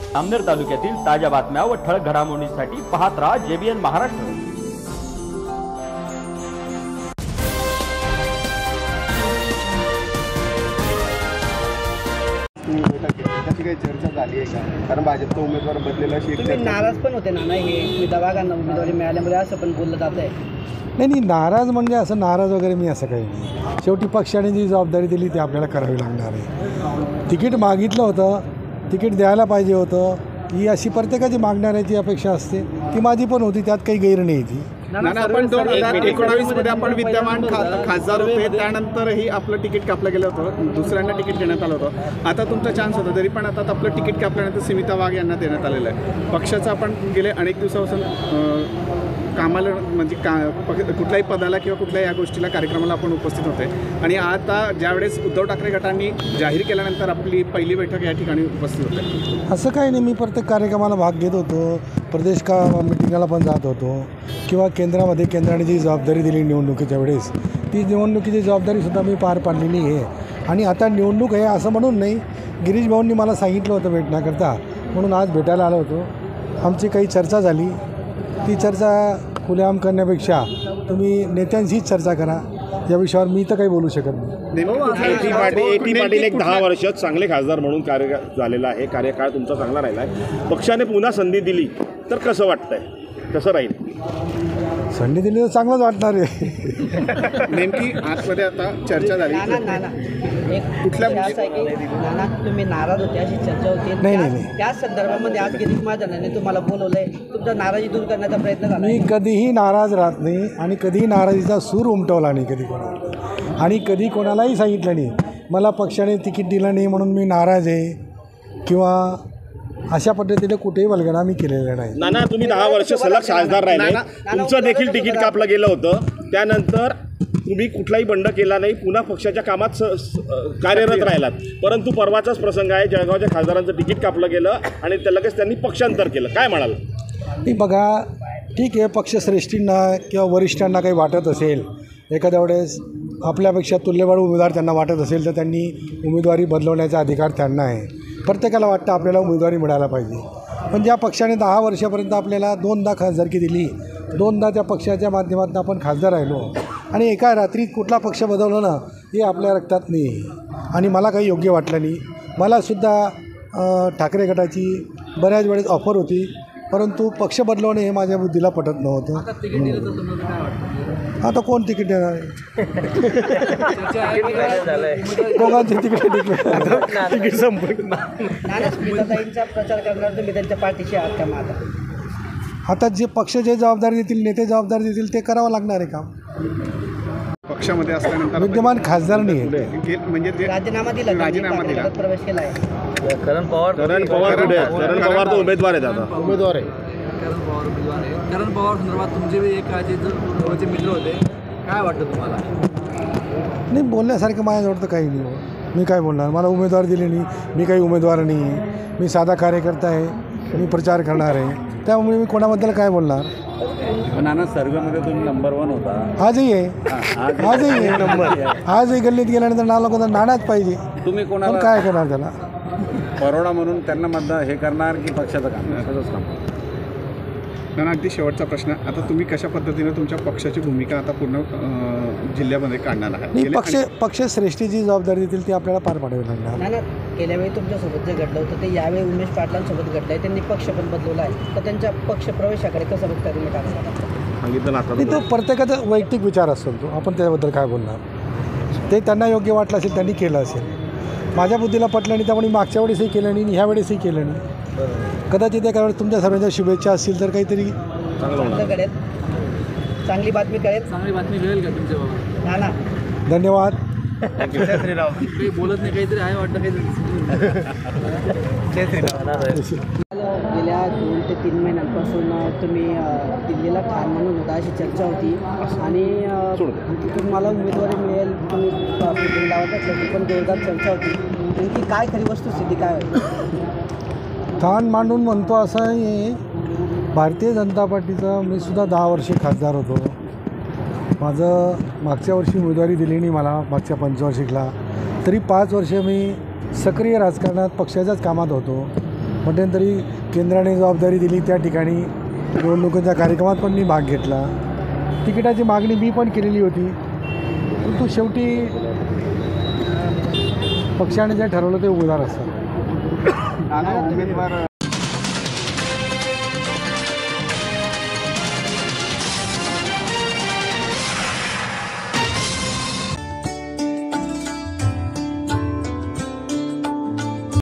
अमनेर तालुक्यातील ताज्या बातम्या व ठळक घडामोडींसाठी पाहत राहा JBN महाराष्ट्र। त्याची काही चर्चा झाली आहे का? कारण भाजपचा उमेदवार बदलेला तुम्ही नाराज पण होते ना हे दवाखाना उमेदवारी मिळाल्यामुळे असं पण बोललं जात आहे। नाही नाराज म्हणजे असं नाराज वगैरे मी असं काही नाही। शेवटी पक्षाने जी जबाबदारी दिली ती आपल्याला करावी लागणार आहे। तिकीट मागितलं होतं, तिकीट द्यायला पाहिजे होतं, ही अशी प्रत्येकाची मागणाऱ्याची अपेक्षा असते, ती माझी पण होती, त्यात काही गैर नाही ती। आपण 2019 मध्ये आपण विद्यमान खासदार होते, त्यानंतरही आपलं तिकीट कापलं गेलं होतं, दुसऱ्यांना तिकीट देण्यात आलं होतं। आता तुमचा चान्स होता, तरी पण आता आपलं तिकीट कापल्यानंतर स्मिता वाघ यांना देण्यात आलेलं आहे। पक्षाचं आपण गेले अनेक दिवसापासून कामाला म्हणजे कुठल्याही पदाला किंवा कुठल्याही या गोष्टीला कार्यक्रमाला आपण उपस्थित होते, आणि आता ज्यावेळेस उद्धव ठाकरे गटांनी जाहीर केल्यानंतर आपली पहिली बैठक या ठिकाणी उपस्थित होते। असं काही नाही, मी प्रत्येक कार्यक्रमाला भाग घेत होतो, प्रदेश मिटिंगला पण जात होतो, किंवा केंद्राने जी जबाबदारी दिली निवडणुकीच्या वेळेस ती निवडणुकीची जबाबदारीसुद्धा मी पार पाडलेली आहे। आणि आता निवडणूक आहे असं म्हणून नाही, गिरीश भाऊंनी मला सांगितलं होतं भेटण्याकरता, म्हणून आज भेटायला आलो होतो। आमची काही चर्चा झाली, ती चर्चा खुलेआम करण्यापेक्षा तुम्ही नेत्यांशीच चर्चा करा, या विषयावर मी तर काही बोलू शकत नाही। ए.टी. पाटील एक 10 वर्ष चांगले खासदार म्हणून कार्य झालेला आहे, कार्यकाळ तुमचा चांगला राहिला आहे। पक्षाने पुन्हा संधी दिली तर कसं वाटतंय, कसं राहील? संधी दिली तर चांगलंच वाटणार आहे। नेमकी आतमध्ये आता चर्चा झाली कुठल्या तुम्ही नाराज होते अशी चर्चा होती, नाही त्याच संदर्भामध्ये आज गिरीश महाजनांनी तुम्हाला बोलवलंय, तुमचा नाराजी दूर करण्याचा प्रयत्न झाला। मी कधीही नाराज राहत नाही आणि कधीही नाराजीचा सूर उमटवला नाही कधी कोणाला, आणि कधी कोणालाही सांगितलं नाही मला पक्षाने तिकीट दिलं नाही म्हणून मी नाराज आहे, किंवा अशा पद्धतीने कुठेही वल्गणा मी केलेला नाही। नाना, तुम्ही 10 वर्ष सलग खासदार राहिले, तुमचं देखील तिकीट कापलं गेलं होतं, त्यानंतर तुम्ही कुठलाही बंड केला नाही, पुन्हा पक्षाच्या कामात कार्यरत राहिलात। परंतु परवाचाच प्रसंग आहे, जळगावच्या खासदारांचं तिकीट कापलं गेलं आणि लगेच त्यांनी पक्षांतर केलं, काय म्हणाल? नाही बघा, ठीक आहे, पक्षश्रेष्ठींना किंवा वरिष्ठांना काही वाटत असेल, एखाद्या वेळेस आपल्यापेक्षा तुल्यबळ उमेदवार त्यांना वाटत असेल तर त्यांनी उमेदवारी बदलवण्याचा अधिकार त्यांना आहे। प्रत्येकाला वाटतं आपल्याला उमेदवारी मिळायला पाहिजे, पण ज्या पक्षाने 10 वर्षापर्यंत आपल्याला 2दा खासदारकी दिली, 2दा त्या पक्षाच्या माध्यमातून आपण खासदार राहिलो, आणि एका रात्रीत कुठला पक्ष बदलवलं ना हे आपल्या रक्तात नाही, आणि मला काही योग्य वाटलं नाही। मलासुद्धा ठाकरे गटाची बऱ्याच वेळेस ऑफर होती, परंतु पक्ष बदलवणे हे माझ्या बुद्धीला पटत नव्हतं। आता कोण तिकीट देणार आहे? दोघांचे तिकीट संपलं। प्रचार करणार तुम्ही त्यांच्या पाठीशी आहात का? मग आता जे पक्ष जे जबाबदारी देतील, नेते जबाबदारी देतील, ते करावं लागणार आहे काम। पक्षामध्ये असल्यानंतर विद्यमान खासदार नाही म्हणजे राजीनामा दिला, प्रवेश केला आहे। करण पवार तर उमेदवार आहेत, आता उमेदवार आहे। करण पवार संदर्भात तुमचे एक जवळचे मित्र होते, काय वाटतं तुम्हाला? नाही, बोलण्यासारखं माझ्याजवळ तर काही नाही हो, मी काय बोलणार? मला उमेदवार दिले नाही, मी काही उमेदवार नाही आहे, मी साधा कार्यकर्ता आहे, मी प्रचार करणार आहे, त्यामुळे मी कोणाबद्दल काय बोलणार? नाना, सर्वेमध्ये तुम्ही नंबर 1 होता, आजही आहे, आजही आहे नंबर, आजही गल्लीत गेल्यानंतर नाला कोणता नाणाच पाहिजे, तुम्ही कोणाला काय करणार? त्याला परोडा म्हणून त्यांना मतदान हे करणार की पक्षाचं काम? तसंच काम। ना अगदी शेवटचा प्रश्न, आता तुम्ही कशा पद्धतीने तुमच्या पक्षाची भूमिका आता पूर्ण जिल्ह्यामध्ये काढणार आहात? नाही, पक्षश्रेष्ठी जी जबाबदारी देतील ती आपल्याला पार पाडावी लागणार। नाही, गेल्या वेळी तुमच्यासोबत जे घडलं होतं ते यावेळी उमेश पाटलांसोबत घडलं आहे, त्यांनी पक्ष पण बदलवला आहे, तर त्यांच्या पक्ष प्रवेशाकडे कसं बघता तुम्ही? नाही, तो प्रत्येकाचा वैयक्तिक विचार असतो, तो आपण त्याबद्दल काय बोलणार? ते त्यांना योग्य वाटलं असेल, त्यांनी केलं असेल, माझ्या बुद्धीला पटलं नाही, त्यामुळे मागच्या वेळेसही केलं नाही, ह्या वेळेसही केलं नाही। कदाचित एका वेळेस तुमच्या सर्वांच्या शुभेच्छा असतील तर काहीतरी चांगलं कळेल, चांगली बातमी कळेल, चांगली बातमी मिळेल का तुमच्या बाबा? ना, धन्यवाद। काही बोलत नाही, काहीतरी आहे वाटतं, काहीतरी। गेल्या 2 ते 3 महिन्यांपासून तुम्ही दिल्लीला ठार म्हणून होता अशी चर्चा होती, आणि तुम्हाला उमेदवारी मिळेल, तुम्ही गावात असल्याची पण जोरदार चर्चा होती, नेमकी काय खरी वस्तुस्थिती काय होती? ठाण मांडून म्हणतो असं आहे, भारतीय जनता पार्टीचा मी सुद्धा 10 वर्षे खासदार होतो, माझं मागच्या वर्षी उमेदवारी दिली नाही मला, मागच्या पंचवार्षिकला, तरी 5 वर्ष मी सक्रिय राजकारणात पक्षाच्याच कामात होतो, मध्यंतरी केंद्राने जबाबदारी दिली त्या ठिकाणी निवडणुकीच्या कार्यक्रमात पण मी भाग घेतला. तिकिटाची मागणी मी पण केलेली होती, परंतु शेवटी पक्षाने जे ठरवलं ते उमेदवार असतात. उमेदवार